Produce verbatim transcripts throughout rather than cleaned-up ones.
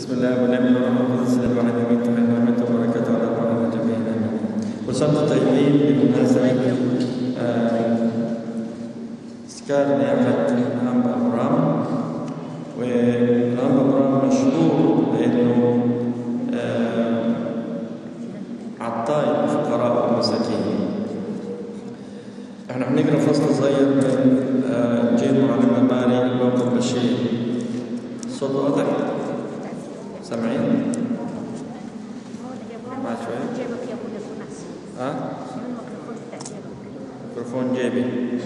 بسم الله والنبي والروح القدس الواحد امين. تحل نعمته وبركاته على ارواحنا جميعا امين. كل سنه وانتم طيبين بمناسبه تذكار نعمه الانبا ابرام. والانبا ابرام مشهور لانه عطاي الفقراء والمساكين. احنا بنقرا فصل صغير من انجيل معلم ماري لوقا البشير. الصوت واضح؟ سامعين؟ مع شوية؟ ها؟ ميكروفون جيبي.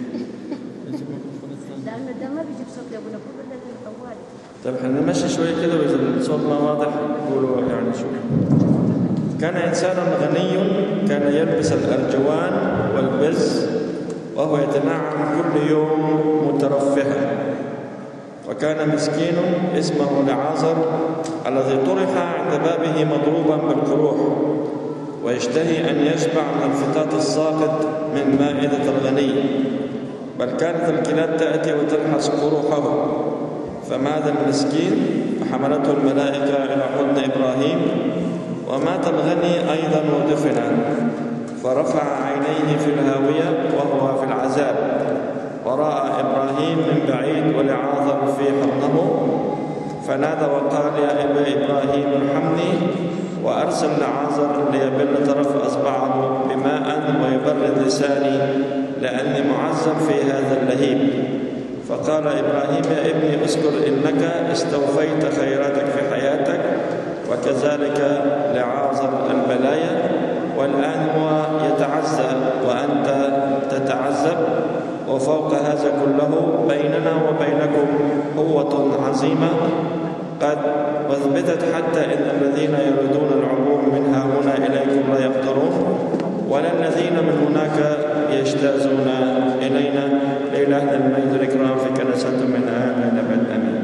لأنه ده ما بيجيب صوت يا ابونا، كله ده الطوال. طيب احنا نمشي شوية كده، وإذا الصوت ما واضح قولوا يعني شو. كان إنسانا غني كان يلبس الأرجوان والبز وهو يتنعم كل يوم مترفها. وكان مسكين اسمه لعازر الذي طرح عند بابه مضروبا بالقروح، ويشتهي أن يشبع من الفتات الساقط من مائدة الغني، بل كانت الكلاب تأتي وتلحس قروحه. فمات المسكين فحملته الملائكة إلى حضن إبراهيم، ومات الغني أيضا ودفن، فرفع عينيه في الهاوية وهو في العذاب، ورأى إبراهيم من بعيد ولعازر في حضنه، فنادى وقال يا أبا إبراهيم ارحمني، وأرسل لعازر ليبل طرف أصبعه بماء ويبرد لساني لأني معذب في هذا اللهيب. فقال إبراهيم يا ابني اذكر إنك استوفيت خيراتك في حياتك، وكذلك لعازر البلايا، والآن هو يتعزى وأنت تتعذب، وفوق هذا كله بيننا وبينكم قوة عظيمة قد أثبتت، حتى إن الذين يريدون العبور من ها هنا إليكم لا يقدرون، ولا الذين من هناك يجتازون إلينا. لإلهنا المجد والإكرام في كنيسته من الآن إلى الأبد آمين.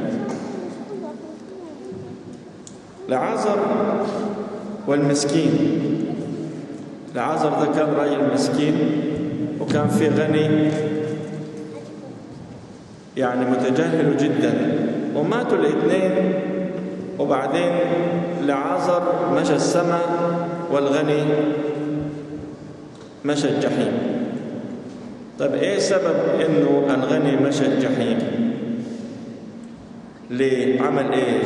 لعازر والمسكين. لعازر ده كان راجل مسكين، وكان في غني يعني متجاهل جدا، وماتوا الاثنين. وبعدين لعازر مشى السماء والغني مشى الجحيم. طيب ايه سبب انه الغني مشى الجحيم؟ ليه؟ عمل ايه؟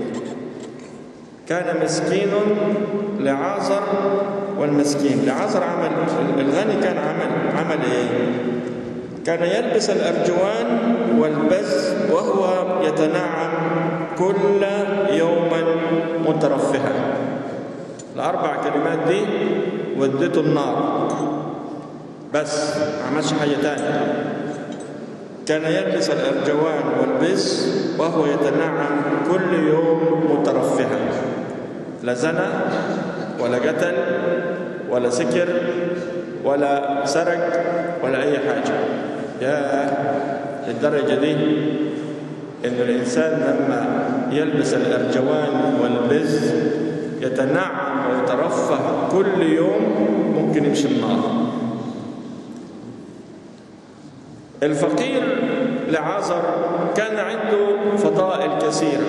كان مسكين لعازر والمسكين. لعازر عمل، الغني كان عمل عمل ايه؟ كان يلبس الأرجوان والبز وهو يتنعم كل يوم مترفها. الأربع كلمات دي ودته النار، بس ما عملش حاجة تانية. كان يلبس الأرجوان والبز وهو يتنعم كل يوم مترفها، لا زنى ولا قتل ولا سكر ولا سرق ولا أي حاجة. يا للدرجة دي إن الإنسان لما يلبس الأرجوان والبز يتنعم ويترفه كل يوم ممكن يمشي النار. الفقير لعازر كان عنده فضائل كثيرة،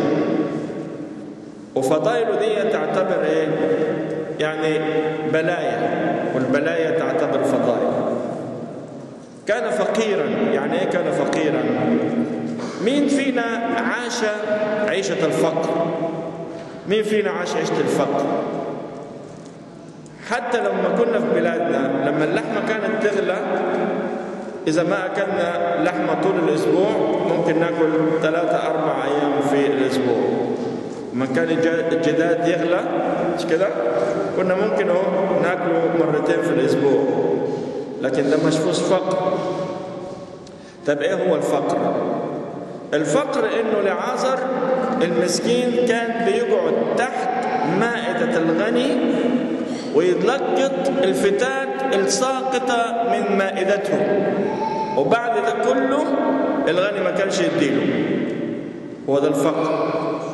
وفضائله دي تعتبر إيه؟ يعني بلايا، والبلايا تعتبر فضائل. كان فقيرا. يعني ايه كان فقيرا؟ مين فينا عاش عيشة الفقر؟ مين فينا عاش عيشة الفقر؟ حتى لما كنا في بلادنا لما اللحمة كانت تغلى، إذا ما أكلنا لحمة طول الأسبوع ممكن ناكل ثلاثة أربع أيام في الأسبوع. لما كان الجداد يغلى مش كده؟ كنا ممكن اهو ناكله مرتين في الأسبوع، لكن ده مش فيهوش فقر. طب ايه هو الفقر؟ الفقر انه لعازر المسكين كان بيقعد تحت مائدة الغني ويتلقط الفتات الساقطة من مائدته، وبعد ده كله الغني ما كانش يديله. هو ده الفقر.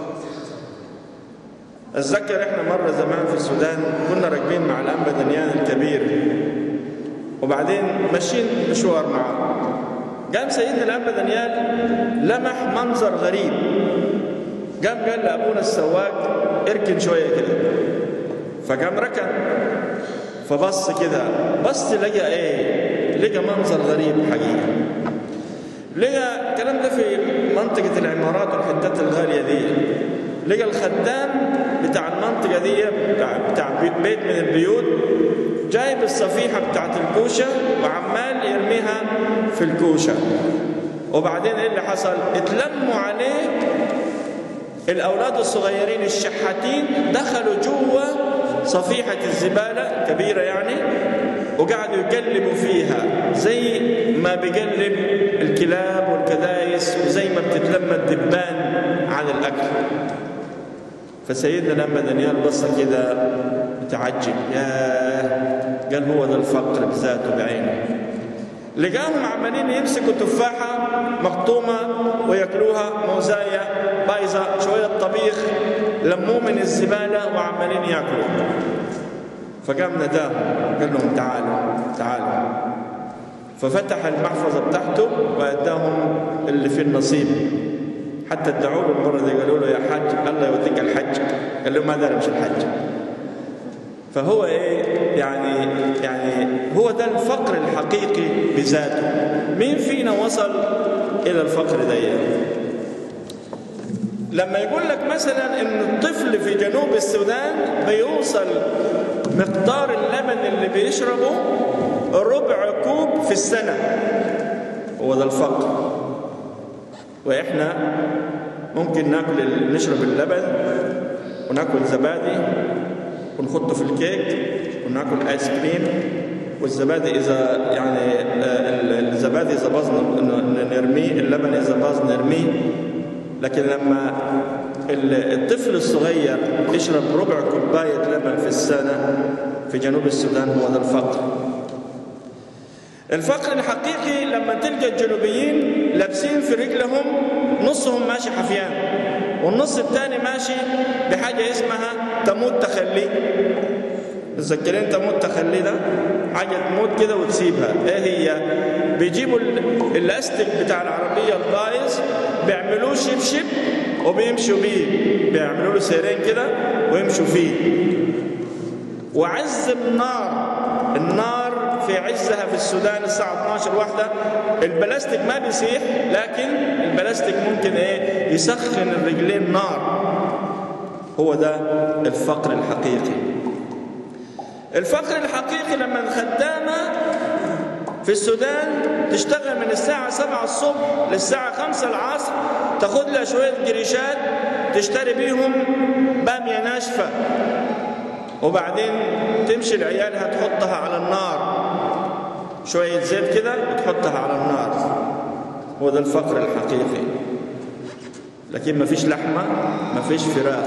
اتذكر احنا مرة زمان في السودان كنا راكبين مع الأنبا دانيال الكبير، وبعدين ماشيين مشوار معاه. قام سيدنا الأنبا دانيال لمح منظر غريب. قام قال لأبونا السواق اركن شوية كده، فقام ركن، فبص كده، بص لقى ايه؟ لقى منظر غريب حقيقة. لقى الكلام ده في منطقة العمارات والحتات الغالية دي، لقى الخدام بتاع المنطقة دي بتاع, بتاع بيت من البيوت جايب الصفيحة بتاعت الكوشة وعمال يرميها في الكوشة. وبعدين ايه اللي حصل؟ اتلموا عليه الأولاد الصغيرين الشحاتين، دخلوا جوه صفيحة الزبالة كبيرة يعني، وقعدوا يقلبوا فيها زي ما بيقلب الكلاب والكدايس وزي ما بتتلمى الدبان عن الأكل. فسيدنا لما دانيال بص كده متعجب، ياه، قال هو ده الفقر بذاته بعينه. لقاهم عمالين يمسكوا تفاحة مقطومة وياكلوها، موزاية بايظة، شوية طبيخ لموه من الزبالة وعمالين ياكلوا. فقام نداهم قال لهم تعالوا تعالوا، ففتح المحفظة بتاعته وأداهم اللي في النصيب. حتى ادعوا له المرة دي قالوا له يا حاج الله يوديك الحج، قال لهم هذا مش الحج. فهو ايه يعني يعني هو ده الفقر الحقيقي بذاته. مين فينا وصل الى الفقر ده؟ لما يقول لك مثلا ان الطفل في جنوب السودان بيوصل مقدار اللبن اللي بيشربه ربع كوب في السنة، هو ده الفقر. واحنا ممكن ناكل نشرب اللبن وناكل زبادي ونحطه في الكيك وناكل ايس كريم، والزبادي اذا يعني الزبادي اذا باظ نرميه، اللبن اذا باظ نرميه. لكن لما الطفل الصغير يشرب ربع كوبايه لبن في السنه في جنوب السودان، هو ده الفقر. الفقر الحقيقي لما تلقى الجنوبيين لابسين في رجلهم نصهم ماشي حفيان والنص الثاني ماشي بحاجة اسمها تموت تخلي. تذكرين تموت تخلي ده؟ حاجة تموت كده وتسيبها. ايه هي؟ بيجيبوا الاستيك بتاع العربية البايظ بيعملوه شبشب وبيمشوا بيه، بيعملوا له سيرين كده ويمشوا فيه. وعز النار، النار في عزها في السودان الساعة اثناشر واحدة، البلاستيك ما بيسيح، لكن البلاستيك ممكن ايه؟ يسخن الرجلين نار. هو ده الفقر الحقيقي. الفقر الحقيقي لما الخدامة في السودان تشتغل من الساعة سبعة الصبح للساعة خمسة العصر، تاخد لها شوية قريشات تشتري بيهم بامية ناشفة، وبعدين تمشي لعيالها تحطها على النار، شوية زيت كده وتحطها على النار. هو ده الفقر الحقيقي. لكن ما فيش لحمة، ما فيش فراخ.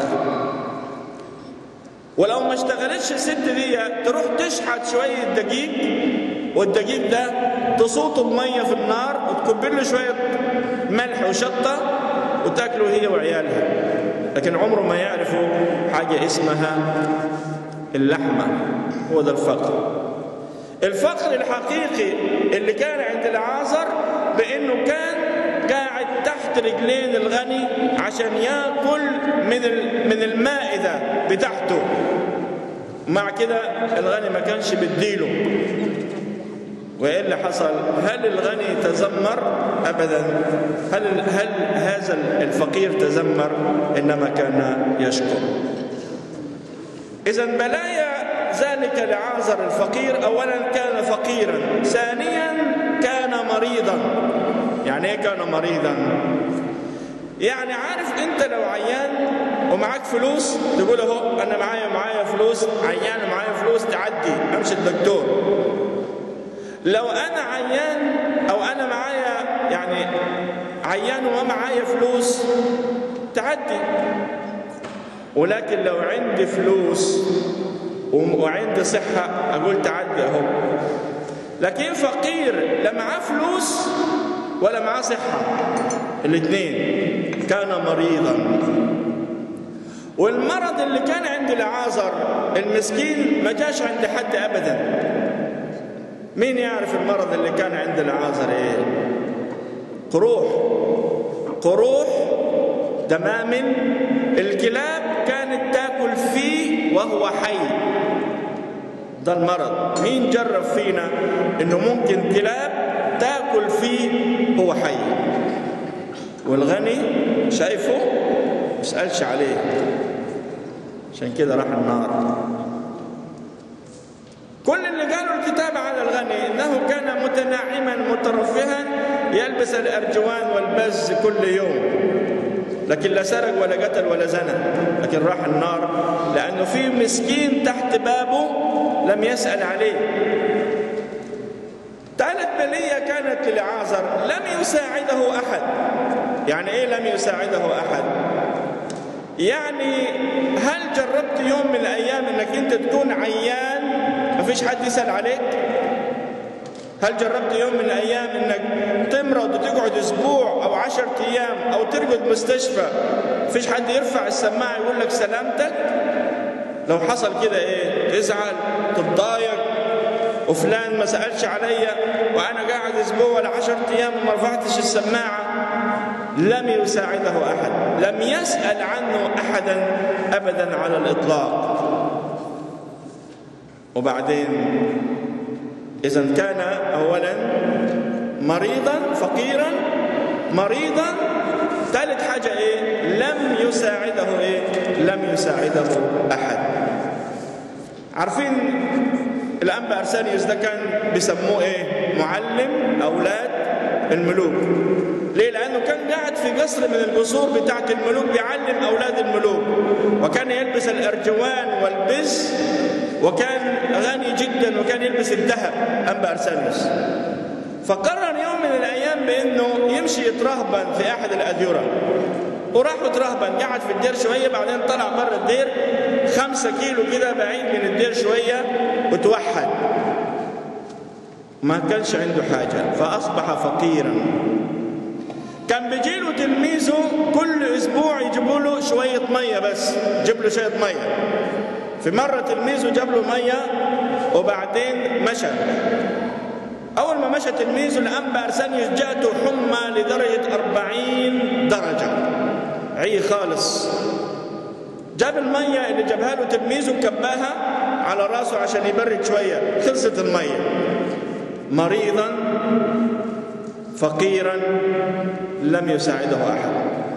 ولو ما اشتغلتش الست دي تروح تشحت شوية دقيق، والدقيق ده تصوته بمية في النار وتكب له شوية ملح وشطة وتاكله هي وعيالها. لكن عمره ما يعرفوا حاجة اسمها اللحمة. هو ده الفقر. الفقر الحقيقي اللي كان عند العازر بأنه كان قاعد تحت رجلين الغني عشان ياكل من من المائدة بتاعته. مع كده الغني ما كانش بديله. وإيه اللي حصل؟ هل الغني تذمر؟ أبدا. هل هل هذا الفقير تذمر؟ إنما كان يشكر. إذا بلايا ذلك لعازر الفقير: أولا كان فقيرا، ثانيا كان مريضا. يعني إيه كان مريضا؟ يعني عارف أنت لو عيان ومعاك فلوس تقول أهو أنا معايا معايا فلوس، عيان ومعايا فلوس، تعدي أمشي الدكتور. لو أنا عيان أو أنا معايا يعني عيان وما معايا فلوس تعدي. ولكن لو عندي فلوس وعندي صحة أقول تعدي أهو. لكن فقير لا معاه فلوس ولا معاه صحة، الاثنين. كان مريضا. والمرض اللي كان عند العازر المسكين ما جاش عند حد أبدا. مين يعرف المرض اللي كان عند العازر ايه؟ قروح. قروح دمام الكلاب كانت تاكل فيه وهو حي. ده المرض. مين جرب فينا انه ممكن كلاب تاكل فيه وهو حي؟ والغني شايفه ما يسألش عليه، عشان كده راح النار. كل اللي قالوا الكتاب على الغني انه كان متنعما مترفها يلبس الارجوان والبز كل يوم، لكن لا سرق ولا قتل ولا زنى، لكن راح النار لانه في مسكين تحت بابه لم يسأل عليه. ثالث بلية كانت للعازر، لم يساعده احد. يعني ايه لم يساعده احد؟ يعني هل جربت يوم من الايام انك انت تكون عيان ما فيش حد يسأل عليك؟ هل جربت يوم من الايام انك تمرض وتقعد اسبوع او عشرة ايام او ترقد مستشفى فيش حد يرفع السماعه يقول لك سلامتك؟ لو حصل كده ايه؟ تزعل، تتضايق، وفلان ما سألش عليا وانا قاعد اسبوع ولا عشرة ايام وما رفعتش السماعه. لم يساعده احد، لم يسأل عنه احدا ابدا على الاطلاق. وبعدين اذا كان اولا مريضا فقيرا مريضا، ثالث حاجه ايه؟ لم يساعده ايه؟ لم يساعده احد. عارفين الانبا ارسانيوس ده كان بيسموه ايه؟ معلم اولاد الملوك. ليه؟ لانه كان قاعد في قصر من القصور بتاعه الملوك بيعلم اولاد الملوك، وكان يلبس الارجوان والبز، وكان غني جدا، وكان يلبس الذهب انبا ارسانيوس. فقرر يوم من الايام بانه يمشي يترهبن في احد الاديره، وراح يترهبن، قعد في الدير شويه، بعدين طلع بره الدير خمسة كيلو كده بعيد من الدير شويه وتوحد. ما كانش عنده حاجه فاصبح فقيرا. كان بيجيله تلميذه كل اسبوع يجيبوا له شويه ميه، بس جيب له شويه ميه. في مره تلميذه جاب له ميه وبعدين مشى. اول ما مشى تلميذه الانبا ارسانيوس جاءته حمى لدرجه أربعين درجه، عي خالص. جاب الميه اللي جابها له تلميذه كباها على راسه عشان يبرد شويه، خلصت الميه. مريضا فقيرا لم يساعده احد.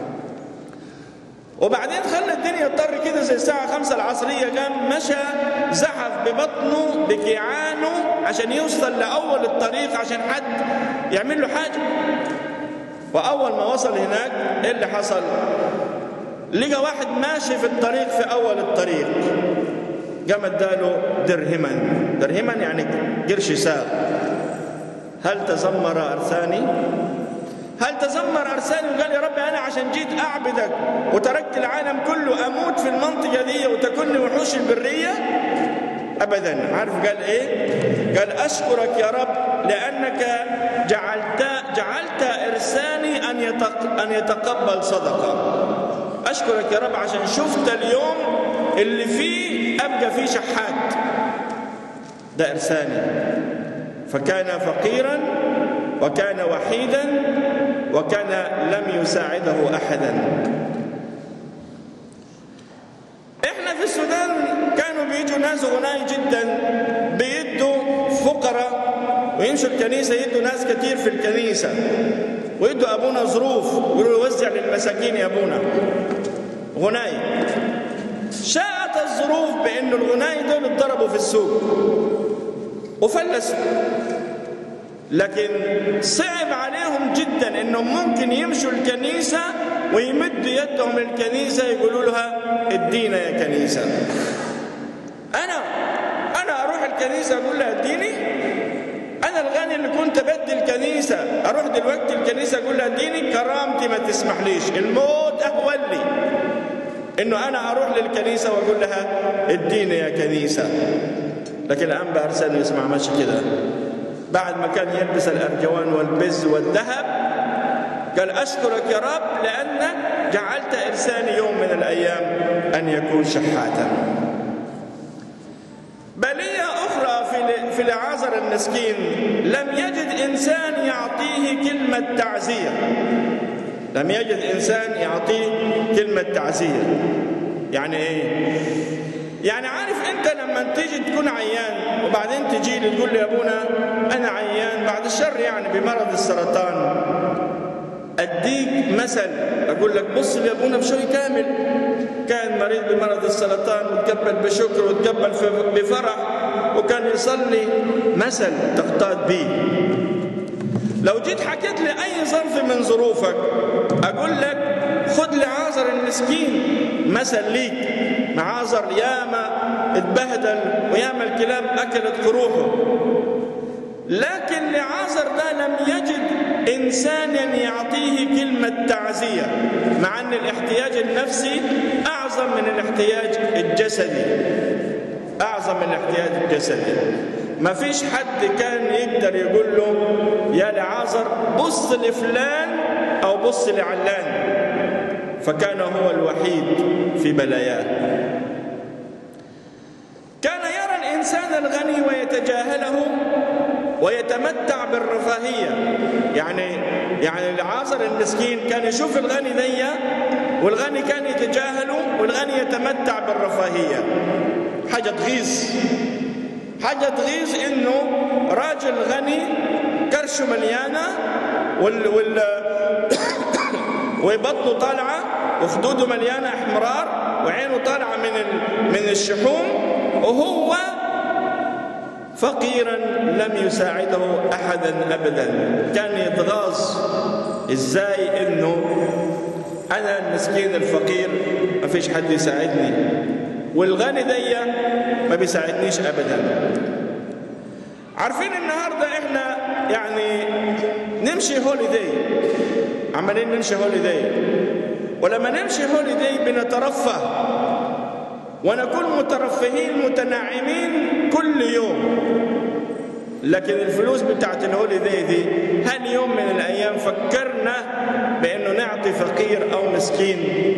وبعدين خلى الدنيا تضطر كده زي الساعه خمسة العصريه، قام مشى زحف ببطنه بكيعانه عشان يوصل لاول الطريق عشان حد يعمل له حاجه. واول ما وصل هناك ايه اللي حصل؟ لقى واحد ماشي في الطريق في اول الطريق، قام اداله درهما. درهما يعني قرش ساغ. هل تذمر ارساني؟ هل تذمر ارساني وقال يا رب انا عشان جيت اعبدك وتركت العالم كله اموت في المنطقه دي وتكونني وحوش البريه؟ ابدا. عارف قال ايه؟ قال اشكرك يا رب لانك جعلت جعلت ارساني ان ان يتقبل صدقه. اشكرك يا رب عشان شفت اليوم اللي فيه ابقى فيه شحات. ده ارساني. فكان فقيرا وكان وحيدا وكان لم يساعده احدا. احنا في السودان كانوا بيجوا ناس غناي جدا بيدوا فقراء ويمشوا الكنيسه، يدوا ناس كتير في الكنيسه، ويدوا ابونا ظروف يقولوا وزع للمساكين يا ابونا. غناي. شاءت الظروف بانه الغناي دول اتضربوا في السوق وفلسوا، لكن صعب عليهم جدا انهم ممكن يمشوا الكنيسه ويمدوا يدهم للكنيسه يقولوا لها ادينا يا كنيسه. انا انا اروح الكنيسه اقول لها اديني؟ انا الغني اللي كنت بدي الكنيسه اروح دلوقتي الكنيسه اقول لها اديني؟ كرامتي ما تسمحليش، الموت اهون لي انه انا اروح للكنيسه واقول لها اديني يا كنيسه. لكن الانبا ارسانيوس ما عملش كده. بعد ما كان يلبس الارجوان والبز والذهب قال اشكرك يا رب لانك جعلت ارساني يوم من الايام ان يكون شحاتا. بليه اخرى في في لعازر المسكين، لم يجد انسان يعطيه كلمه تعزيه. لم يجد إنسان يعطيه كلمة تعزية. يعني إيه؟ يعني عارف أنت لما تيجي تكون عيان وبعدين تجي لي تقول لي يا أبونا أنا عيان بعد الشر يعني بمرض السرطان، أديك مثل أقول لك بص يا أبونا بشوي كامل كان مريض بمرض السرطان وتقبل بشكر وتقبل بفرح وكان يصلي، مثل تقتاد به. لو جيت حكيت لي أي ظرف من ظروفك أقول لك خد لعازر المسكين مثل ليك، معازر ياما اتبهدل وياما الكلاب أكلت قروحه، لكن لعازر ده لم يجد إنسانا يعطيه كلمة تعزية، مع أن الاحتياج النفسي أعظم من الاحتياج الجسدي، أعظم من الاحتياج الجسدي. ما فيش حد كان يقدر يقول له يا لعازر بص لفلان أو بص لعلان، فكان هو الوحيد في بلاياه. كان يرى الإنسان الغني ويتجاهله ويتمتع بالرفاهية. يعني يعني العازر المسكين كان يشوف الغني دي والغني كان يتجاهله والغني يتمتع بالرفاهية. حاجة تغيظ، حاجة تغيظ إنه راجل غني كرشه مليانة وال وال وبطنه طالعة وخدوده مليانة احمرار وعينه طالعة من ال... من الشحوم، وهو فقيرا لم يساعده أحدا أبدا. كان يتغاظ إزاي إنه أنا المسكين الفقير ما فيش حد يساعدني والغني دي ما بيساعدنيش أبدا. عارفين النهاردة إحنا يعني نمشي هوليداي، عمالين نمشي هوليداي، ولما نمشي هوليداي بنترفه ونكون مترفهين متنعمين كل يوم، لكن الفلوس بتاعت الهوليداي دي هل يوم من الأيام فكرنا بأنه نعطي فقير أو مسكين؟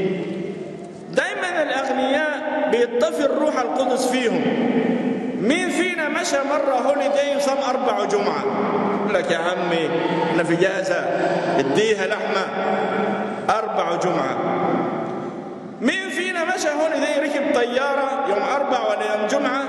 دايما الأغنياء بيطفي الروح القدس فيهم. مين فينا مشى مرة هوليداي وصام أربع جمعة؟ يقول لك يا عمي أنا في جازة اديها لحمة أربع جمعة. مين فينا مشى هوليداي ركب طيارة يوم أربع ولا يوم جمعة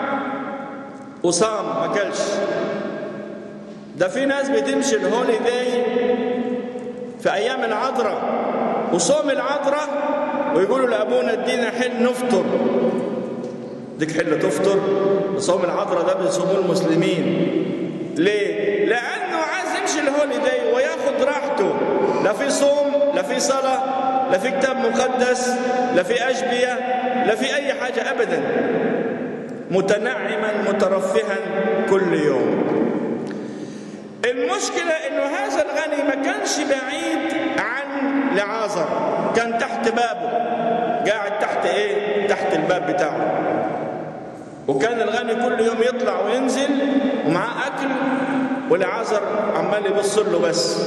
وصام ما كلش؟ ده في ناس بتمشي الهوليداي في أيام العذراء وصوم العذراء ويقولوا لأبونا ادينا حل نفطر. ديك حل تفطر؟ صوم العذراء ده بيصوموه المسلمين. ليه؟ لأنه عايز يمشي الهوليداي وياخد راحته، لا في صوم لا في صلاة لا في كتاب مقدس لا في أشبية لا في أي حاجة أبدا، متنعما مترفها كل يوم. المشكلة إنه هذا الغني ما كانش بعيد عن لعازر، كان تحت بابه، قاعد تحت إيه؟ تحت الباب بتاعه. وكان الغني كل يوم يطلع وينزل ومعاه أكل ولعازر عمال يبص له بس.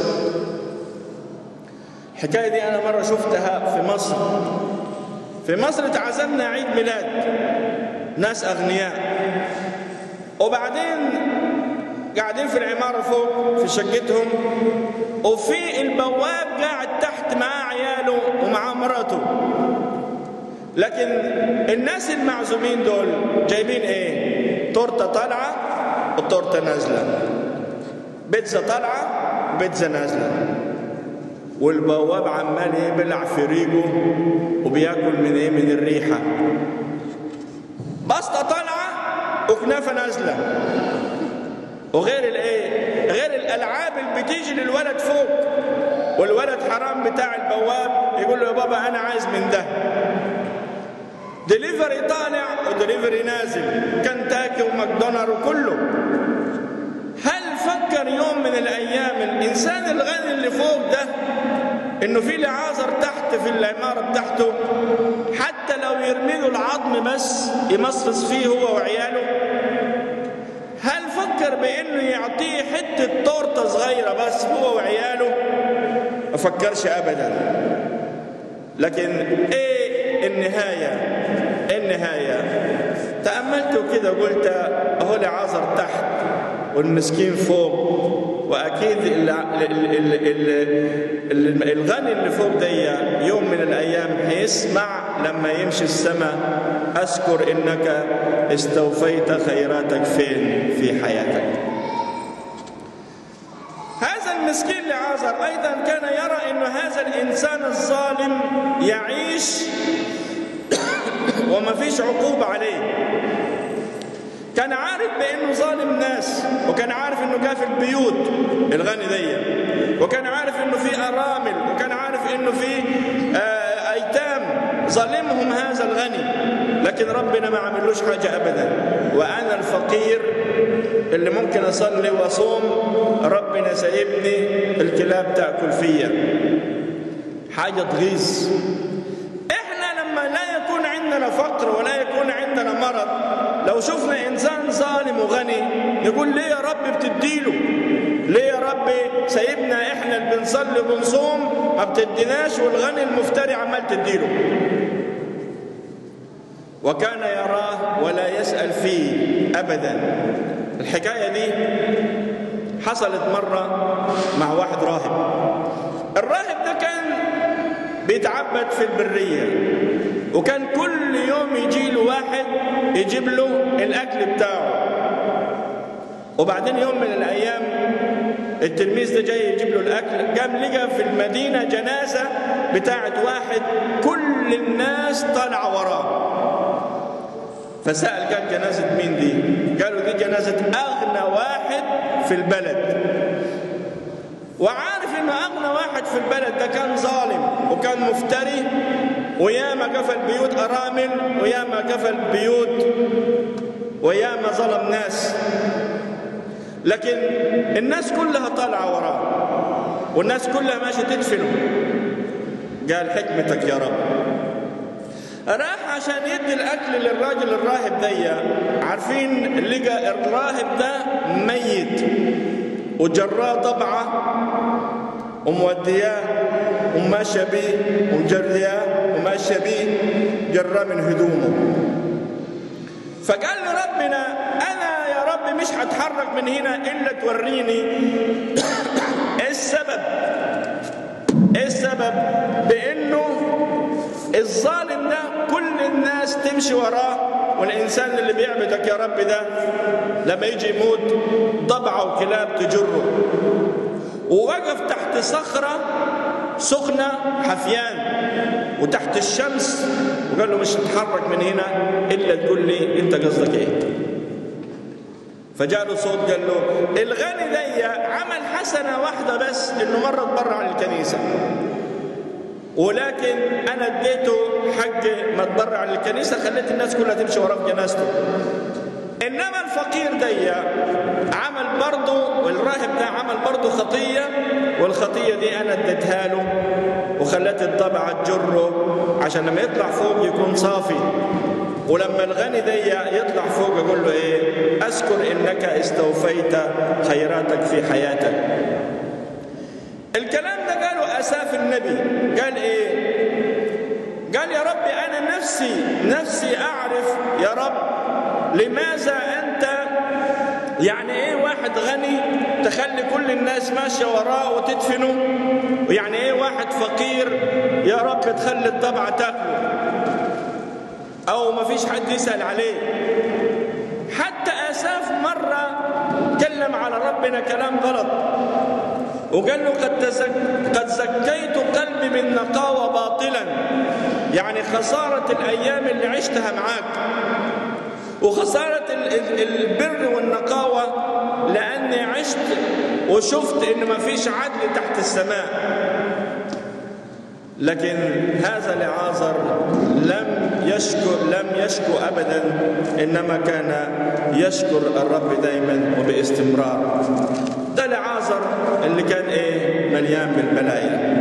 الحكاية دي أنا مرة شفتها في مصر. في مصر تعزمنا عيد ميلاد ناس أغنياء، وبعدين قاعدين في العمارة فوق في شقتهم، وفي البواب قاعد تحت معاه عياله ومعاه مراته. لكن الناس المعزومين دول جايبين ايه؟ تورته طالعه وتورته نازله، بيتزا طالعه وبيتزا نازله، والبواب عمال يبلع في ريقه وبياكل من ايه؟ من الريحه. بسطه طالعه وكنافه نازله، وغير الايه؟ غير الالعاب اللي بتيجي للولد فوق، والولد حرام بتاع البواب يقول له يا بابا انا عايز من ده. دليفري طالع ودليفري نازل، كنتاكي وماكدونالد وكله. هل فكر يوم من الايام الانسان الغني اللي فوق ده انه في لعازر تحت في العماره بتاعته حتى لو يرمي له العظم بس يمصص فيه هو وعياله؟ هل فكر بانه يعطيه حته تورته صغيره بس هو وعياله؟ ما فكرش ابدا. لكن ايه النهايه؟ النهايه تاملت كده قلت اهو لعازر تحت والمسكين فوق، واكيد الغني اللي فوق دي يوم من الايام هيسمع لما يمشي السماء: اذكر انك استوفيت خيراتك فين في حياتك. هذا المسكين لعازر ايضا كان يرى ان هذا الانسان الظالم يعيش وما فيش عقوبة عليه. كان عارف بانه ظالم ناس، وكان عارف انه كافل بيوت الغني دي، وكان عارف انه في ارامل، وكان عارف انه في آه ايتام ظالمهم هذا الغني، لكن ربنا ما عملوش حاجة ابدا. وانا الفقير اللي ممكن اصلي واصوم ربنا سايبني الكلاب تاكل فيا. حاجة تغيظ. احنا لما لا يكون عندنا فقر ولا يكون عندنا مرض، لو شفنا انسان ظالم وغني نقول: ليه يا رب بتديله؟ ليه يا رب سايبنا احنا اللي بنصلي وبنصوم ما بتديناش، والغني المفتري عمال تديله؟ وكان يراه ولا يسأل فيه ابدا. الحكاية دي حصلت مرة مع واحد راهب. الراهب ده كان بيتعبد في البرية، وكان كل يوم يجي له واحد يجيب له الأكل بتاعه. وبعدين يوم من الأيام التلميذ ده جاي يجيب له الأكل، قام لقى في المدينة جنازة بتاعت واحد كل الناس طالعة وراه. فسأل: قال جنازة مين دي؟ قالوا: دي جنازة أغنى واحد في البلد. وعارف انه اغنى واحد في البلد ده كان ظالم وكان مفتري، وياما قفل بيوت ارامل، وياما قفل بيوت، وياما ظلم ناس، لكن الناس كلها طالعه وراه والناس كلها ماشيه تدفنه. قال: حكمتك يا رب. راح عشان يدي الاكل للراجل الراهب دي. عارفين لقى الراهب ده ميت، وجراه طبعه ومودياه وماشيه بيه، ومجرياه وماشيه بيه، جراه من هدومه. فقال لربنا: انا يا رب مش هتحرك من هنا الا توريني ايه السبب، ايه السبب بانه الظالم ده كل الناس تمشي وراه، والإنسان اللي بيعبدك يا رب ده لما يجي يموت ضبعة وكلاب تجره. ووقف تحت صخرة سخنة حفيان وتحت الشمس، وقال له: مش هتحرك من هنا إلا تقول لي أنت قصدك إيه. فجاء له صوت قال له: الغني دي عمل حسنة واحدة بس، إنه مرة تبرع للكنيسة، ولكن انا اديته حق ما تبرع للكنيسه، خليت الناس كلها تمشي وراه في جنازته. انما الفقير دي عمل برضه، والراهب ده عمل برضه خطيه، والخطيه دي انا اديتها له وخليت الضبعه تجره عشان لما يطلع فوق يكون صافي. ولما الغني دي يطلع فوق يقول له ايه؟ اذكر انك استوفيت خيراتك في حياتك. الكلام ده قاله اساف النبي. قال ايه؟ قال: يا رب انا نفسي نفسي اعرف يا رب لماذا انت يعني ايه واحد غني تخلي كل الناس ماشيه وراه وتدفنه، ويعني ايه واحد فقير يا رب تخلي الضبعه تاكله او ما فيش حد يسال عليه. حتى اساف مره تكلم على ربنا كلام غلط، وقال له: قد تزك... قد زكيت قلبي بالنقاوة باطلا، يعني خسارة الأيام اللي عشتها معاك، وخسارة البر والنقاوة لأني عشت وشفت إن ما فيش عدل تحت السماء. لكن هذا لعازر لم يشكر لم يشكو أبدا، إنما كان يشكر الرب دائما وباستمرار. ده لعازر اللي كان ايه؟ مليان بالبلايا.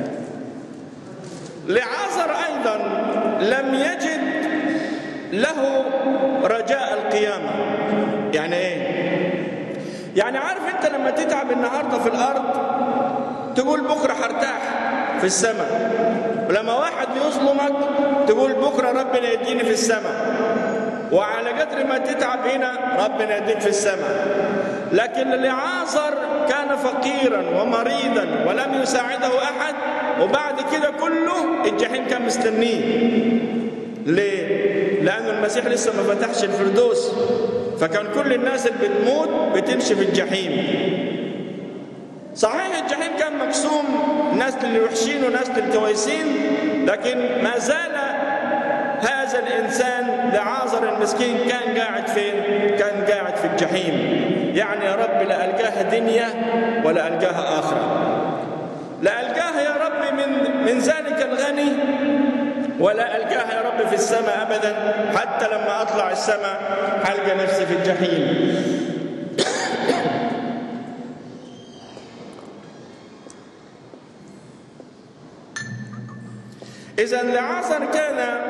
لعازر ايضا لم يجد له رجاء القيامة. يعني ايه؟ يعني عارف انت لما تتعب النهارده في الارض تقول بكره هرتاح في السماء، ولما واحد يظلمك تقول بكره ربنا يديني في السماء، وعلى قدر ما تتعب هنا ربنا يديك في السماء. لكن لعازر كان فقيرا ومريضا ولم يساعده أحد، وبعد كده كله الجحيم كان مستنيه. ليه؟ لأن المسيح لسه ما فتحش الفردوس، فكان كل الناس اللي بتموت بتمشي في الجحيم. صحيح الجحيم كان مقسوم ناس للوحشين وناس للكويسين، لكن ما زال هذا الإنسان لعازر المسكين كان قاعد فين؟ كان قاعد في الجحيم. يعني يا رب لا ألقاها دنيا ولا ألقاها آخرة، لا ألقاها يا رب من من ذلك الغني ولا ألقاها يا رب في السماء أبدا. حتى لما أطلع السماء حلقى نفسي في الجحيم. إذا لعازر كان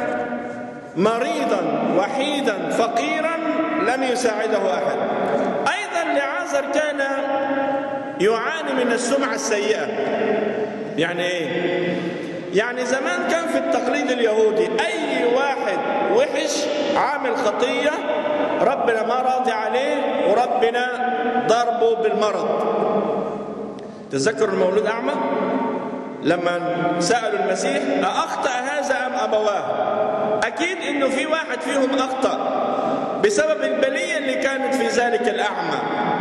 مريضا وحيدا فقيرا لم يساعده أحد. أيضا لعازر كان يعاني من السمعة السيئة. يعني إيه؟ يعني زمان كان في التقليد اليهودي أي واحد وحش عامل خطية ربنا ما راضي عليه وربنا ضربه بالمرض. تذكر المولود أعمى لما سألوا المسيح أأخطأ هذا أم أبواه؟ أكيد إنه في واحد فيهم أخطأ بسبب البلية اللي كانت في ذلك الأعمى،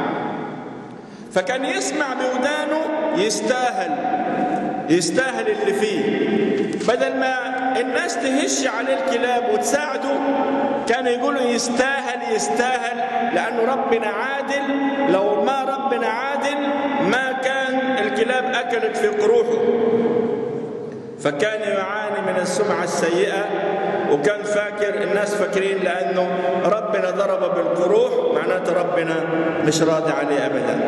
فكان يسمع بودانه يستاهل يستاهل اللي فيه. بدل ما الناس تهش عليه الكلاب وتساعده كانوا يقولوا يستاهل يستاهل لأنه ربنا عادل. لو ما ربنا عادل ما كان الكلاب أكلت في قروحه. فكان يعاني من السمعة السيئة، وكان فاكر الناس فاكرين لأنه ربنا ضرب بالقروح معناته ربنا مش راضي عليه أبدا.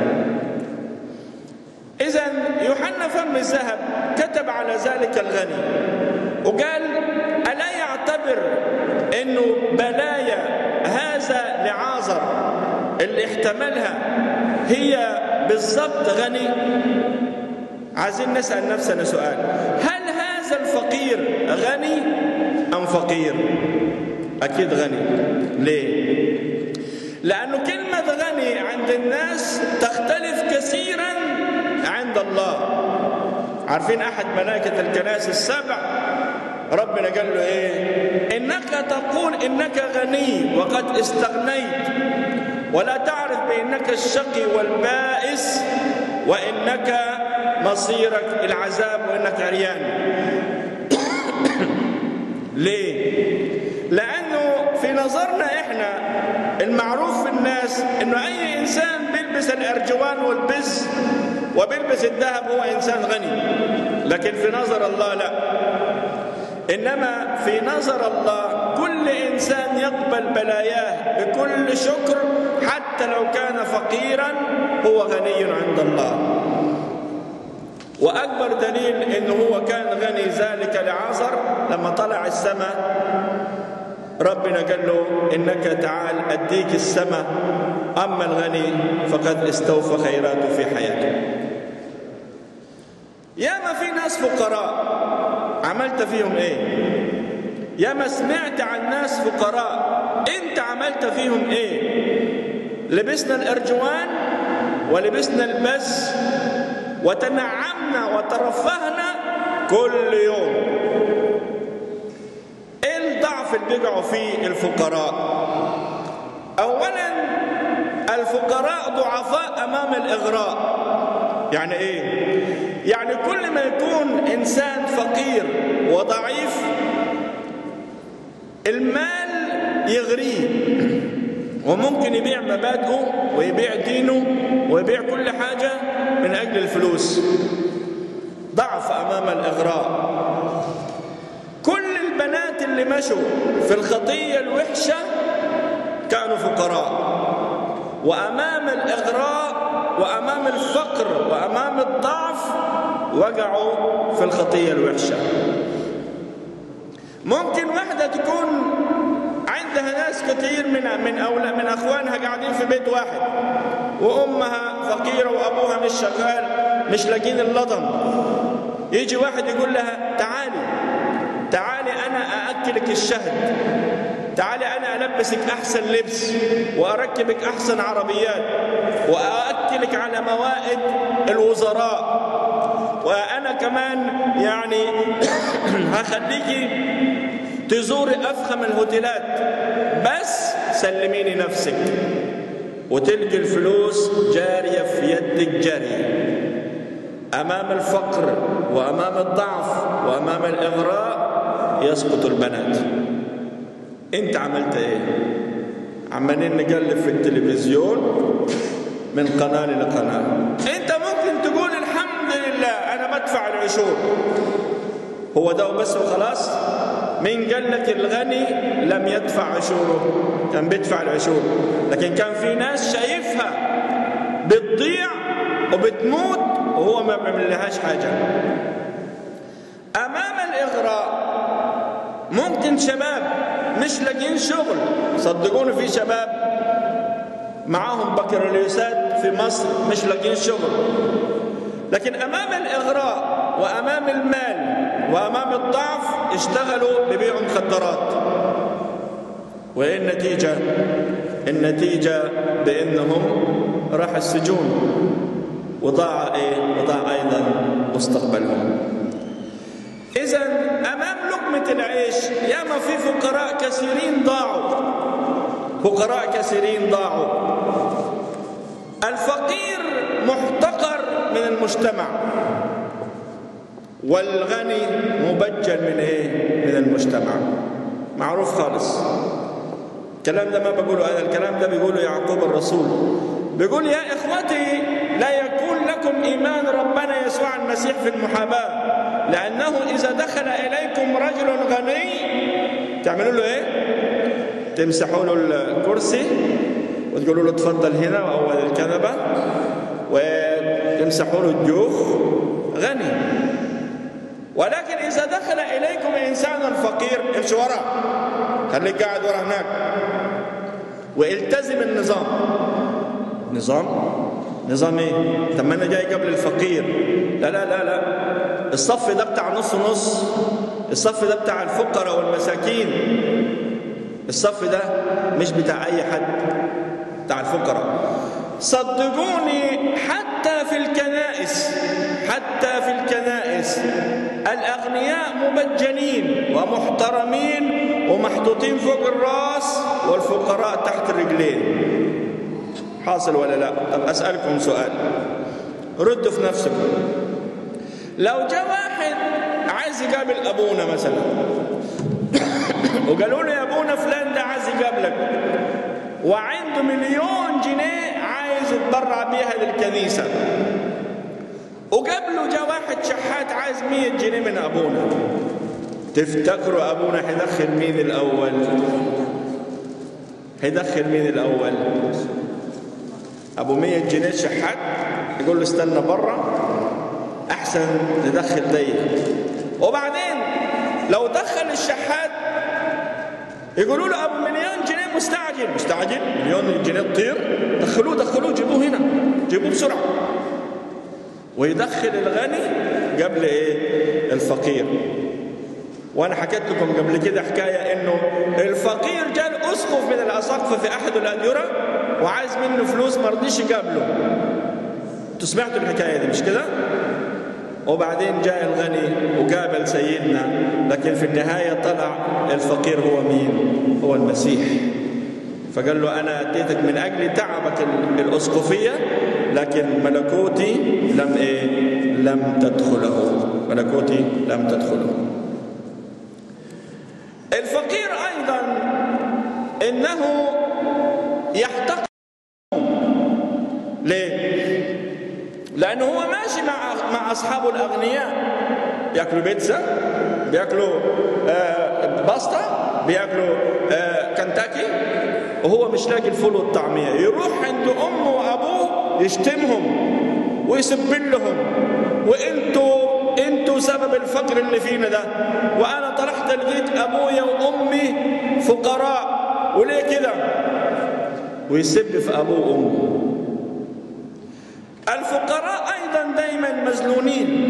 إذن يوحنا فم الذهب كتب على ذلك الغني وقال ألا يعتبر أنه بلايا هذا لعازر اللي احتملها هي بالضبط غني؟ عايزين نسأل نفسنا سؤال، هل هذا الفقير غني أم فقير؟ أكيد غني. ليه؟ لأنه كلمة غني عند الناس تختلف كثيرا عند الله. عارفين أحد ملائكة الكنائس السبع ربنا قال له إيه؟ إنك تقول إنك غني وقد استغنيت ولا تعرف بأنك الشقي والبائس وإنك مصيرك العذاب وإنك عريان. ليه؟ لأنه في نظرنا إحنا المعروف في الناس إنه أي إنسان بيلبس الأرجوان والبز وبيلبس الذهب هو إنسان غني، لكن في نظر الله لا. إنما في نظر الله كل إنسان يقبل بلاياه بكل شكر حتى لو كان فقيرا هو غني عند الله. وأكبر دليل إنه هو كان غني ذلك لعازر لما طلع السماء ربنا قال له إنك تعال أديك السماء، أما الغني فقد استوفى خيراته في حياته. ياما في ناس فقراء عملت فيهم إيه؟ ياما سمعت عن ناس فقراء أنت عملت فيهم إيه؟ لبسنا الأرجوان ولبسنا البز وتنعمنا وترفهنا كل يوم. ايه الضعف اللي بيقعوا فيه الفقراء؟ اولا الفقراء ضعفاء امام الاغراء. يعني ايه؟ يعني كل ما يكون انسان فقير وضعيف المال يغريه وممكن يبيع مبادئه ويبيع دينه ويبيع كل حاجة من أجل الفلوس. ضعف أمام الإغراء. كل البنات اللي مشوا في الخطية الوحشة كانوا فقراء، وأمام الإغراء وأمام الفقر وأمام الضعف وقعوا في الخطية الوحشة. ممكن واحدة تكون عندها ناس كثير من من أولاد من أخوانها قاعدين في بيت واحد وأمها فقيرة وأبوها مش شغال مش لاقين اللضم، يجي واحد يقول لها تعالي تعالي أنا أأكلك الشهد، تعالي أنا ألبسك أحسن لبس وأركبك أحسن عربيات وأأكلك على موائد الوزراء، وأنا كمان يعني هخليكي تزوري أفخم الهوتيلات، بس سلميني نفسك. وتلقي الفلوس جارية في يدك جارية أمام الفقر وأمام الضعف وأمام الإغراء. يسقط البنات. أنت عملت إيه؟ عمالين نقلب في التلفزيون من قناة لقناة. أنت ممكن تقول الحمد لله أنا بدفع العشور، هو ده وبس وخلاص؟ مين قال لك الغني لم يدفع عشوره؟ كان بيدفع العشور، لكن كان في ناس شايفها بتضيع وبتموت وهو ما بيعملهاش حاجة. أمام الإغراء ممكن شباب مش لاقيين شغل، صدقوني في شباب معاهم بكالوريوسات في مصر مش لاقيين شغل، لكن أمام الإغراء وأمام المال وأمام الضعف اشتغلوا ببيعوا مخدرات. وإيه النتيجة؟ النتيجة بأنهم راح السجون وضاع إيه؟ وضاع أيضا مستقبلهم. إذن أمام لقمة العيش ياما في فقراء كثيرين ضاعوا، فقراء كثيرين ضاعوا. الفقير محتقر من المجتمع، والغني مبجل من ايه؟ من المجتمع. معروف خالص. الكلام ده ما بقوله انا، الكلام ده بيقوله يعقوب الرسول، بيقول يا اخوتي لا يكون لكم ايمان ربنا يسوع المسيح في المحاباه، لانه اذا دخل اليكم رجل غني تعملوا له ايه؟ تمسحوا له الكرسي وتقولوا له اتفضل هنا واول الكنبه، وتمسحوا له الجوخ. غني. ولكن إذا دخل إليكم إنسان فقير امشي وراه، خليك قاعد ورا هناك والتزم النظام. نظام؟ نظام إيه؟ طب ما أنا جاي قبل الفقير. لا لا لا لا، الصف ده بتاع نص نص، الصف ده بتاع الفقراء والمساكين، الصف ده مش بتاع أي حد، بتاع الفقراء. صدقوني حتى في الكنائس، حتى في الكنائس الأغنياء مبجلين ومحترمين ومحطوطين فوق الرأس، والفقراء تحت الرجلين. حاصل ولا لا؟ طب أسألكم سؤال، ردوا في نفسكم. لو جاء واحد عايز يقابل أبونا مثلا وقالوا له يا أبونا فلان ده عايز يقابلك وعنده مليون جنيه عايز يتبرع بيها للكنيسة، وقبله جاء واحد شحات عايز مية جنيه من أبونا، تفتكروا أبونا هيدخل مين الأول؟ هيدخل مين الأول؟ أبو مية جنيه شحات يقول له استنى برا، أحسن ندخل دي. وبعدين لو دخل الشحات يقولوا له أبو مليون جنيه مستعجل، مستعجل مليون جنيه تطير، دخلوه دخلوه جيبوه هنا، جيبوه بسرعة. ويدخل الغني قبل إيه؟ الفقير. وأنا حكيت لكم قبل كده حكاية إنه الفقير جاء الأسقف من الأساقفة في أحد الأديرة وعايز منه فلوس ما رضيش يقابله. أنتوا سمعتوا الحكاية دي مش كده؟ وبعدين جاء الغني وقابل سيدنا، لكن في النهاية طلع الفقير هو مين؟ هو المسيح. فقال له أنا أتيتك من أجل تعبك الأسقفية، لكن ملكوتي لم إيه؟ لم تدخله، ملكوتي لم تدخله. الفقير أيضا إنه يحتقر. ليه؟ لأنه هو ماشي مع مع أصحابه الأغنياء، بياكلوا بيتزا، بياكلوا آه باستا، بياكلوا آه كنتاكي، وهو مش لاقي الفول والطعمية. يروح عند أمه وأبوه يشتمهم ويسب لهم، وإنتوا إنتوا سبب الفقر اللي فينا ده، وأنا طلعت لقيت أبويا وأمي فقراء، وليه كده؟ ويسب في أبوه وأمه. الفقراء أيضا دايما مذلولين،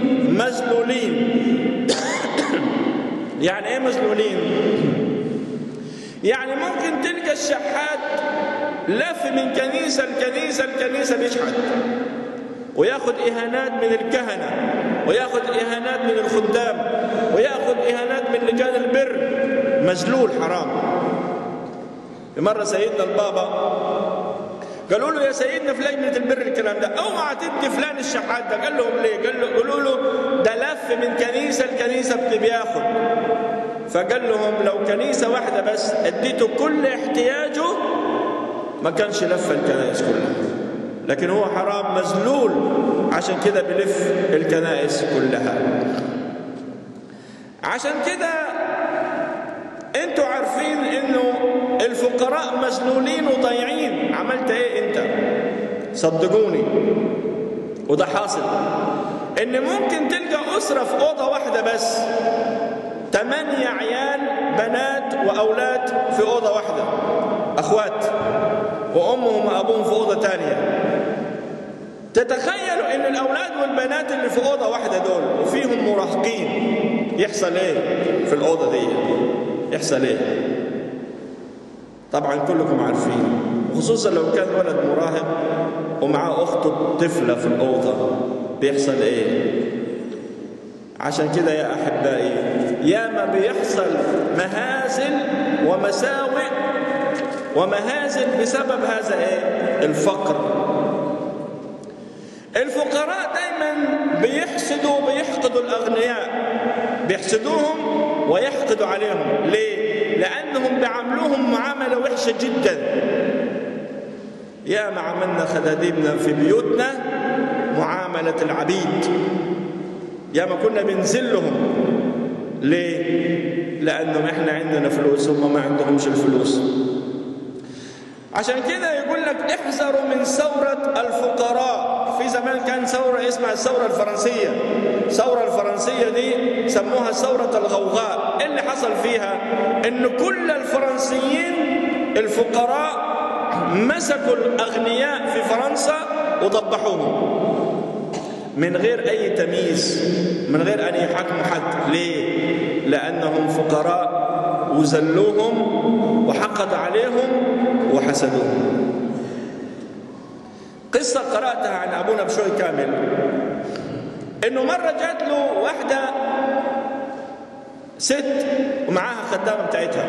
مذلولين. يعني إيه مذلولين؟ يعني ممكن تلقى الشحات لف من كنيسة لكنيسة لكنيسة بيشحت، وياخذ إهانات من الكهنة، وياخذ إهانات من الخدام، وياخذ إهانات من لجان البر، مذلول حرام. مرة سيدنا البابا قالوا له يا سيدنا في لجنة البر الكلام ده، اوعى تدي فلان الشحات ده. قال لهم ليه؟ قال له قالوا له ده لف من كنيسة لكنيسة بياخذ. فقال لهم لو كنيسة واحدة بس اديته كل احتياجه ما كانش لف الكنائس كلها، لكن هو حرام مذلول، عشان كده بلف الكنائس كلها. عشان كده انتوا عارفين انه الفقراء مذلولين وضايعين. عملت ايه انت؟ صدقوني وده حاصل، ان ممكن تلقى اسره في اوضه واحده بس، ثمانيه عيال بنات واولاد في اوضه واحده، اخوات، وامهم وابوهم في اوضه ثانيه. تتخيلوا ان الاولاد والبنات اللي في اوضه واحده دول وفيهم مراهقين، يحصل ايه في الاوضه دي؟ يحصل ايه؟ طبعا كلكم عارفين، خصوصا لو كان ولد مراهق ومعاه اخته طفله في الاوضه، بيحصل ايه؟ عشان كده يا احبائي ياما بيحصل مهازل ومساوئ ومهازل بسبب هذا ايه؟ الفقر. الفقراء دايما بيحسدوا بيحقدوا الاغنياء، بيحسدوهم ويحقدوا عليهم. ليه؟ لانهم بيعاملوهم معامله وحشه جدا. يا ما عملنا خداديمنا في بيوتنا معامله العبيد، يا ما كنا بنذلهم. ليه؟ لانهم احنا عندنا فلوس هم ما عندهمش الفلوس. عشان كده يقول لك احذروا من ثورة الفقراء. في زمان كان ثورة اسمها الثورة الفرنسية. الثورة الفرنسية دي سموها ثورة الغوغاء. إيه اللي حصل فيها؟ إن كل الفرنسيين الفقراء مسكوا الأغنياء في فرنسا وضبحوهم من غير أي تمييز، من غير أن يحاكموا حد. ليه؟ لأنهم فقراء وذلوهم وحقد عليهم وحسدوهم. قصة قرأتها عن أبونا بشوي كامل، إنه مرة جات له واحدة ست ومعاها خدامة بتاعتها.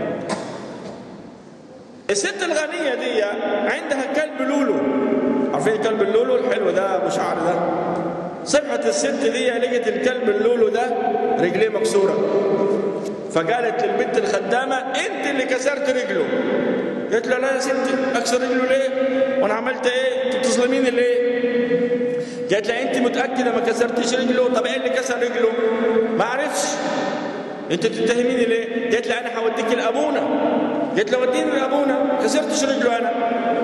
الست الغنية دي عندها كلب لولو، عارفين الكلب اللولو الحلو ده أبو شعر ده؟ صبحت الست دي لقت الكلب اللولو ده رجليه مكسورة، فقالت للبنت الخدامة انت اللي كسرت رجله. قالت له لا يا ستي، اكسر رجله ليه؟ وانا عملت ايه؟ انت بتظلميني ليه؟ قالت لها انت متاكده ما كسرتش رجله؟ طب ايه اللي كسر رجله؟ ما عرفش. انت بتتهميني ليه؟ قالت لها انا هوديك لابونا. قالت له وديني لابونا، ما كسرتش رجله انا.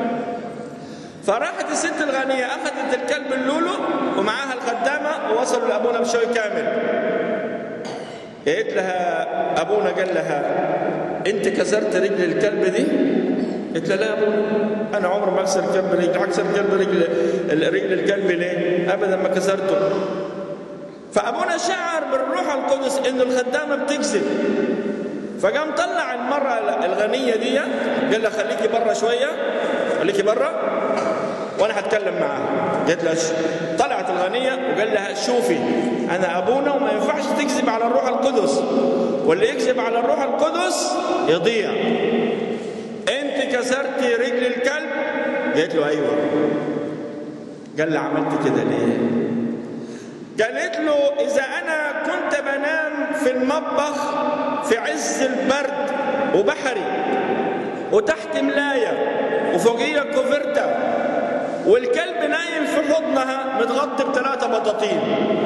فراحت الست الغنيه اخذت الكلب اللولو ومعاها الخدامه ووصلوا لابونا بشوي كامل. قالت لها ابونا قال لها انت كسرت رجل الكلب دي؟ قلت لها لا يا ابونا، انا عمري ما اكسر كلب رجل، اكسر كلب رجل رجل الكلب ليه؟ ابدا ما كسرته. فابونا شعر بالروح القدس انه الخدامه بتكذب، فقام طلع المراه الغنيه دي قال لها خليكي بره شويه، خليكي بره وانا هتكلم معاها. قالت لها طلعت الغنيه وقال لها شوفي انا ابونا وما ينفعش تكذب على الروح القدس، واللي يكذب على الروح القدس يضيع. انت كسرتي رجل الكلب؟ قالت له ايوه. قال لها عملت كده ليه؟ قالت له اذا انا كنت بنام في المطبخ في عز البرد وبحري وتحت ملايه وفوقيه كوفرته والكلب نايم في حضنها متغطي بثلاثه بطاطين،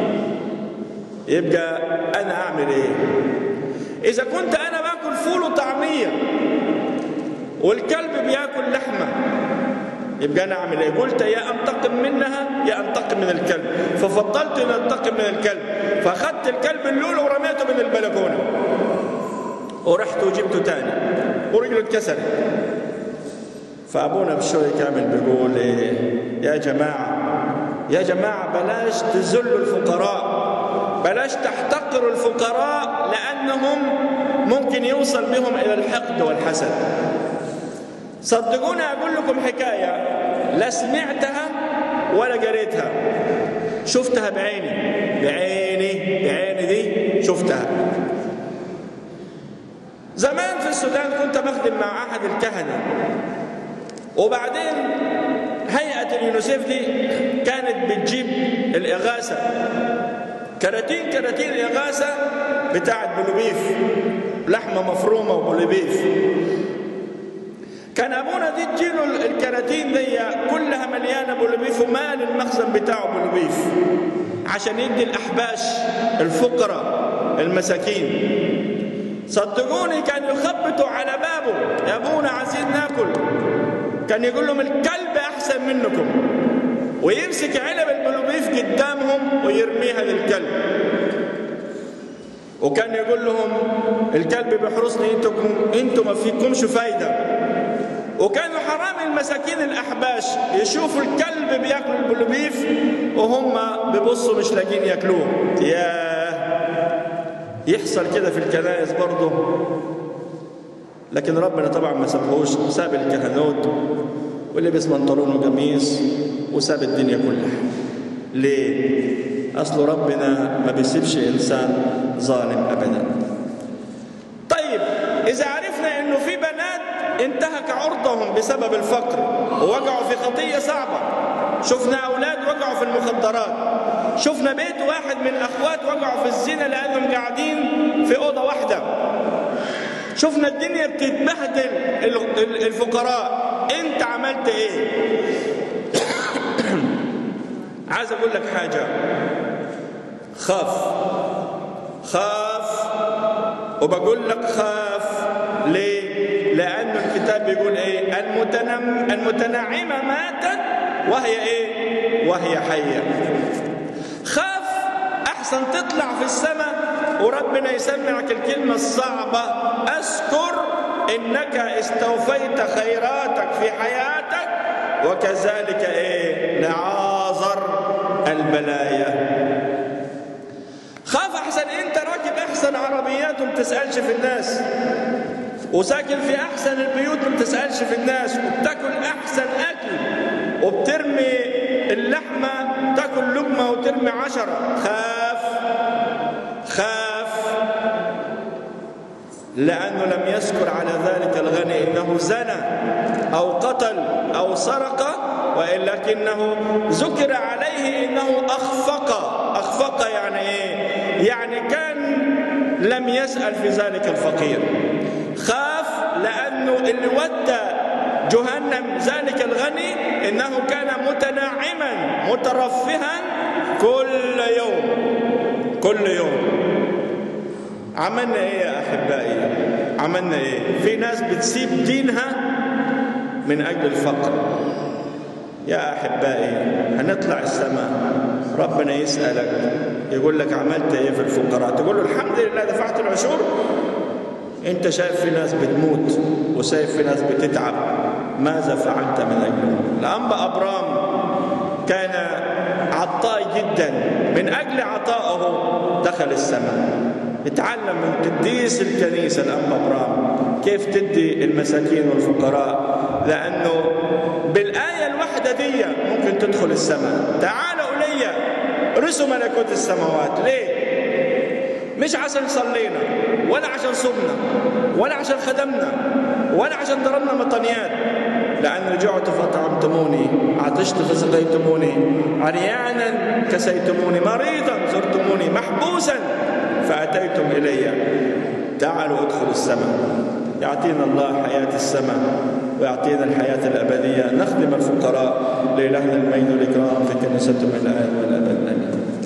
يبقى انا اعمل ايه؟ اذا كنت انا باكل فول وطعميه والكلب بياكل لحمه يبقى انا اعمل ايه؟ قلت يا انتقم منها يا انتقم من الكلب، ففضلت ان انتقم من الكلب، فاخذت الكلب اللولو ورميته من البلكونه ورحت وجبته تاني ورجله اتكسرت. فابونا بشوي كامل بيقول ايه؟ يا جماعه يا جماعه بلاش تذلوا الفقراء، بلاش تحتقروا الفقراء لانهم ممكن يوصل بهم إلى الحقد والحسد. صدقوني أقول لكم حكاية لا سمعتها ولا قريتها، شفتها بعيني بعيني بعيني دي شفتها. زمان في السودان كنت بخدم مع أحد الكهنة، وبعدين هيئة اليونسيف دي كانت بتجيب الإغاثة، كراتين كراتين الإغاثة بتاعت بلوبيف، لحمة مفرومة وبلوبيف. كان أبونا دي تجيله الكراتين دي كلها مليانة بلوبيف، ومال المخزن بتاعه بلوبيف عشان يدي الأحباش الفقراء المساكين. صدقوني كان يخبطوا على بابه، يا أبونا عايزين ناكل. كان يقول لهم الكلب أحسن منكم، ويمسك علب البلوبيف قدامهم ويرميها للكلب. وكان يقول لهم الكلب بيحرسني، انتم انتم ما فيكمش فايده. وكانوا حرام المساكين الأحباش يشوفوا الكلب بياكل البلوبيف وهم بيبصوا مش لاقين ياكلوه. ياه، يحصل كده في الكنائس برضه. لكن ربنا طبعا ما سابهوش، ساب الكهنوت واللي لبس بنطلون وقميص وساب الدنيا كلها. ليه؟ أصل ربنا ما بيسيبش إنسان ظالم أبدا. طيب إذا عرفنا إنه في بنات انتهك عرضهم بسبب الفقر ووقعوا في خطية صعبة، شفنا أولاد وقعوا في المخدرات، شفنا بيت واحد من أخوات وقعوا في الزنا لأنهم قاعدين في أوضة واحدة، شفنا الدنيا بتتبهدل الفقراء، أنت عملت إيه؟ عايز أقول لك حاجة، خاف خاف وبقول لك خاف. ليه؟ لأن الكتاب بيقول إيه؟ المتنم المتنعمة ماتت وهي إيه؟ وهي حية. خاف أحسن تطلع في السماء وربنا يسمعك الكلمة الصعبة، أذكر إنك استوفيت خيراتك في حياتك وكذلك إيه؟ لعازر البلايا. خاف أحسن أنت راكب أحسن عربيات وما تسألش في الناس، وساكن في أحسن البيوت وما تسألش في الناس، وبتاكل أحسن أكل وبترمي اللحمة، تاكل لقمة وترمي عشرة. خاف خاف لأنه لم يذكر على ذلك الغني إنه زنى أو قتل أو سرق، ولكنه ذكر عليه إنه أخفق. أخفق يعني إيه؟ يعني كان لم يسأل في ذلك الفقير. خاف لأنه اللي ودى جهنم ذلك الغني إنه كان متنعما مترفها كل يوم كل يوم. عملنا إيه يا أحبائي؟ عملنا إيه؟ في ناس بتسيب دينها من أجل الفقر. يا أحبائي هنطلع السماء ربنا يسألك يقول لك عملت إيه في الفقراء؟ تقول له الحمد لله دفعت العشور. أنت شايف في ناس بتموت وشايف في ناس بتتعب، ماذا فعلت من أجلهم؟ الأنبا أبرام كان عطاء جدا، من أجل عطائه دخل السماء. اتعلم من قديس الكنيسة الأنبا أبرام كيف تدي المساكين والفقراء، لأنه بالآية الواحدة دي ممكن تدخل السماء. تعالوا إلي رثوا ملكوت السماوات. ليه؟ مش عشان صلينا ولا عشان صمنا ولا عشان خدمنا ولا عشان ضربنا مطنيات، لأن جعت فطعمتموني، عطشت فسقيتموني، عريانا كسيتموني، مريضا زرتموني، محبوسا فأتيتم إلي. تعالوا ادخلوا السماء. يعطينا الله حياة السماء ويعطينا الحياة الأبدية، نخدم الفقراء. لإلهنا المجد والإكرام في كنيسته من الآن والأبد. آمين.